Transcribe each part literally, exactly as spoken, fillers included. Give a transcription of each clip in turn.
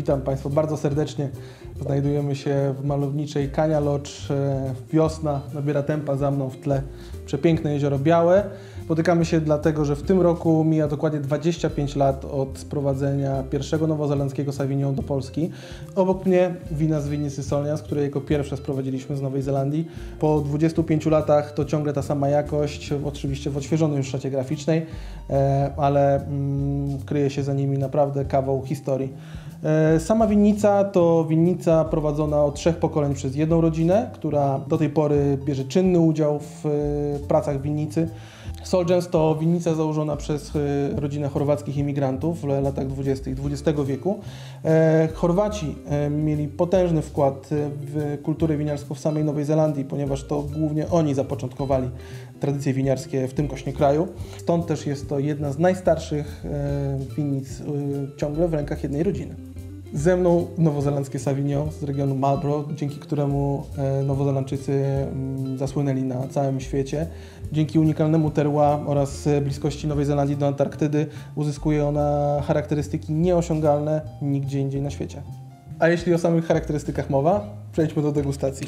Witam Państwa bardzo serdecznie. Znajdujemy się w malowniczej Kania Lodge. Wiosna nabiera tempa, za mną w tle przepiękne Jezioro Białe. Spotykamy się dlatego, że w tym roku mija dokładnie dwadzieścia pięć lat od sprowadzenia pierwszego nowozelandzkiego Sauvignon do Polski. Obok mnie wina z winnicy Solnias, które jako pierwsze sprowadziliśmy z Nowej Zelandii. Po dwudziestu pięciu latach to ciągle ta sama jakość, oczywiście w odświeżonej już szacie graficznej, ale mm, kryje się za nimi naprawdę kawał historii. Sama winnica to winnica prowadzona od trzech pokoleń przez jedną rodzinę, która do tej pory bierze czynny udział w pracach winnicy. Solnias to winnica założona przez rodzinę chorwackich imigrantów w latach dwudziestych dwudziestego wieku. Chorwaci mieli potężny wkład w kulturę winiarską w samej Nowej Zelandii, ponieważ to głównie oni zapoczątkowali tradycje winiarskie w tym kośnie kraju. Stąd też jest to jedna z najstarszych winnic ciągle w rękach jednej rodziny. Ze mną nowozelandzkie Sauvignon z regionu Marlborough, dzięki któremu Nowozelandczycy zasłynęli na całym świecie. Dzięki unikalnemu terroir oraz bliskości Nowej Zelandii do Antarktydy uzyskuje ona charakterystyki nieosiągalne nigdzie indziej na świecie. A jeśli o samych charakterystykach mowa, przejdźmy do degustacji.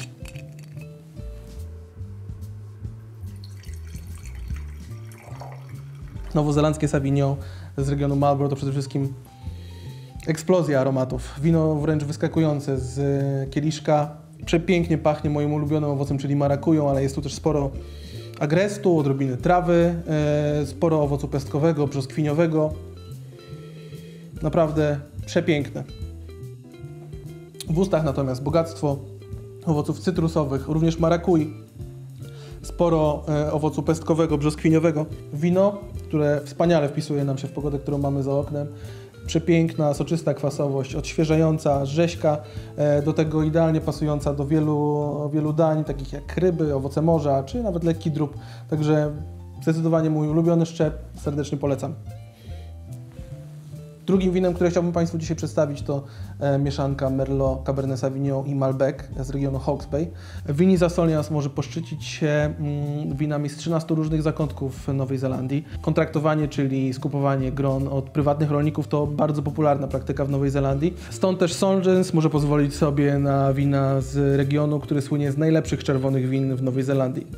Nowozelandzkie Sauvignon z regionu Marlborough to przede wszystkim eksplozja aromatów. Wino wręcz wyskakujące z kieliszka. Przepięknie pachnie moim ulubionym owocem, czyli marakują, ale jest tu też sporo agrestu, odrobiny trawy, e, sporo owocu pestkowego, brzoskwiniowego. Naprawdę przepiękne. W ustach natomiast bogactwo owoców cytrusowych, również marakui. Sporo e, owocu pestkowego, brzoskwiniowego. Wino, które wspaniale wpisuje nam się w pogodę, którą mamy za oknem. Przepiękna, soczysta kwasowość, odświeżająca, rzeźka, do tego idealnie pasująca do wielu, wielu dań, takich jak ryby, owoce morza, czy nawet lekki drób. Także zdecydowanie mój ulubiony szczep, serdecznie polecam. Drugim winem, które chciałbym Państwu dzisiaj przedstawić, to e, mieszanka Merlot, Cabernet Sauvignon i Malbec z regionu Hawke's Bay. Winnica Solnias może poszczycić się mm, winami z trzynastu różnych zakątków Nowej Zelandii. Kontraktowanie, czyli skupowanie gron od prywatnych rolników, to bardzo popularna praktyka w Nowej Zelandii. Stąd też Solnias może pozwolić sobie na wina z regionu, który słynie z najlepszych czerwonych win w Nowej Zelandii.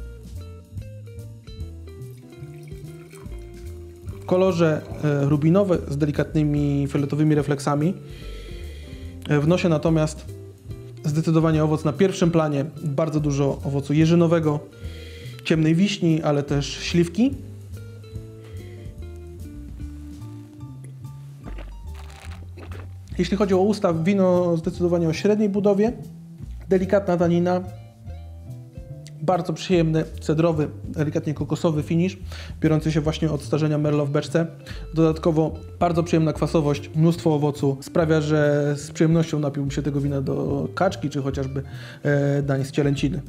W kolorze rubinowe z delikatnymi fioletowymi refleksami. W nosie natomiast zdecydowanie owoc na pierwszym planie, bardzo dużo owocu jeżynowego, ciemnej wiśni, ale też śliwki. Jeśli chodzi o usta, wino zdecydowanie o średniej budowie, delikatna tanina, bardzo przyjemny, cedrowy, delikatnie kokosowy finish, biorący się właśnie od starzenia Merlot w beczce. Dodatkowo bardzo przyjemna kwasowość, mnóstwo owocu sprawia, że z przyjemnością napiłbym się tego wina do kaczki, czy chociażby e, dań z cielęciny.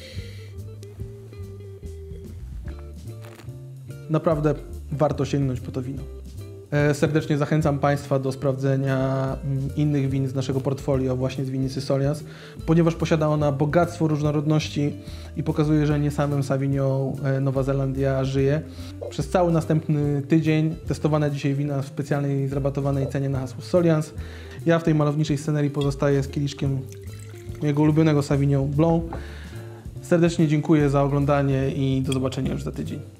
Naprawdę warto sięgnąć po to wino. Serdecznie zachęcam Państwa do sprawdzenia innych win z naszego portfolio, właśnie z winnicy Solnias, ponieważ posiada ona bogactwo różnorodności i pokazuje, że nie samym Sauvignon Nowa Zelandia żyje. Przez cały następny tydzień testowane dzisiaj wina w specjalnej zrabatowanej cenie na hasło Solnias. Ja w tej malowniczej scenerii pozostaję z kieliszkiem mojego ulubionego Sauvignon Blanc. Serdecznie dziękuję za oglądanie i do zobaczenia już za tydzień.